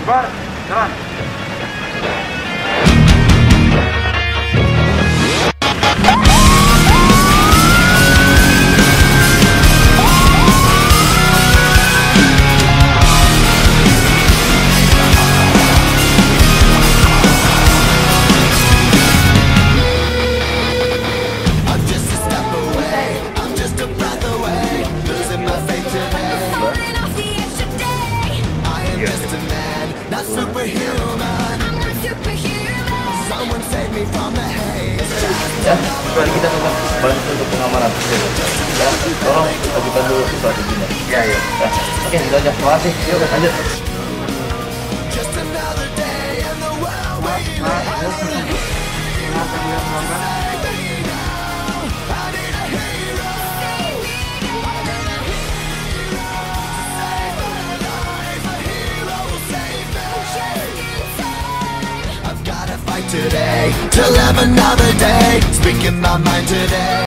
Bar, jalan. Not superhuman. Someone save me from the haze. Ya, mari kita bantu untuk pengamanan. Ya, tolong ajukan dulu strateginya. Ya, ya. Oke, itu aja. Terima kasih. Yuk, lanjut. Just another day in the world where you today, to live another day, speaking my mind today.